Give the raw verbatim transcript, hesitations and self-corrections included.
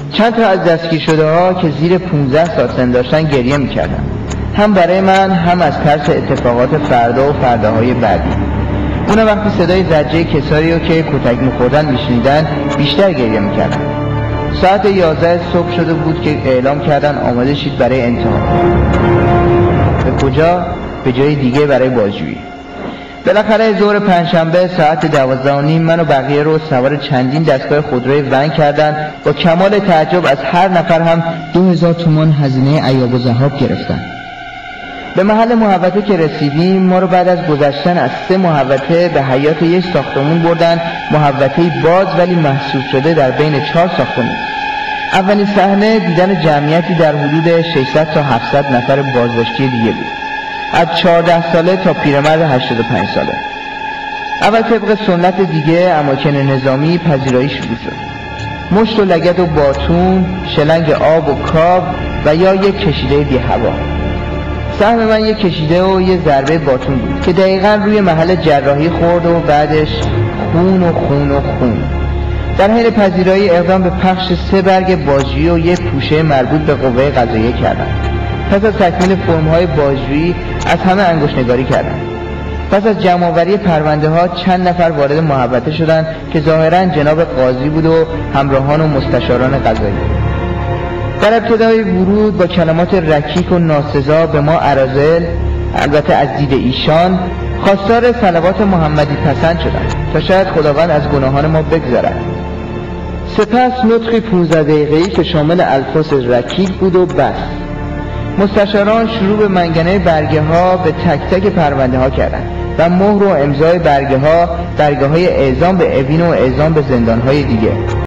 چند تا از دستگیر شده ها که زیر پانزده سال سن داشتن گریه میکردن، هم برای من هم از ترس اتفاقات فردا و فرداهای بعدی. اونم وقتی صدای زجه کسایی رو که کتک میخوردن میشنیدن بیشتر گریه میکردن. ساعت یازده صبح شده بود که اعلام کردن آماده شید برای امتحان. به کجا؟ به جای دیگه برای بازجویی. بالاخره ظهر پنجشنبه ساعت دوازده و نیم من و بقیه رو سوار چندین دستگاه خودروی ون کردن. با کمال تعجب از هر نفر هم دو هزار تومان هزینه عیاب و ذهاب گرفتن. به محل محوطه که رسیدیم ما رو بعد از گذشتن از سه محوطه به حیاط یک ساختمون بردن، محوطه‌ای باز ولی محصور شده در بین چهار ساختمون. اولین صحنه دیدن جمعیتی در حدود ششصد تا هفتصد نفر بازداشتی دیگه بود، از چهارده ساله تا پیرمرد هشتاد و پنج ساله. اول طبق سنت دیگه اماکن نظامی پذیرایی شروع شد. مشت و لگد و باتون، شلنگ آب و کاب و یا یک کشیده بی هوا. سهم من یک کشیده و یه ضربه باتون بود که دقیقا روی محل جراحی خورد و بعدش خون و خون و خون. در حین پذیرایی اقدام به پخش سه برگ بازجویی و یک پوشه مربوط به قوه قضاییه کردم. پس از تکمیل فرم‌های بازجویی از همه انگشت‌نگاری کردم. پس از جمع‌آوری پرونده ها چند نفر وارد محوطه شدند که ظاهراً جناب قاضی بود و همراهان و مستشاران قضایی. در ابتدای ورود با کلمات رکیک و ناسزا به ما اراذل، البته از دید ایشان، خواستار صلوات محمدی پسند شدند تا شاید خداوند از گناهان ما بگذرد. سپس نطقی پانزده دقیقه‌ای که شامل الفاظ رکیک بود و بس. مستشاران شروع به منگنه برگه ها به تک تک پرونده ها کردند و مهر و امضای برگه ها برگه های اعزام به اوین و اعزام به زندان های دیگه.